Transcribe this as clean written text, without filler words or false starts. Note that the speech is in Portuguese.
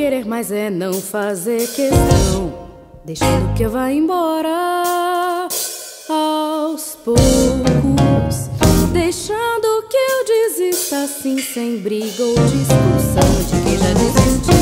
querer, mas é não fazer questão, deixando que eu vá embora aos poucos, deixando que eu desista assim, sem briga ou discussão, de quem já desistiu.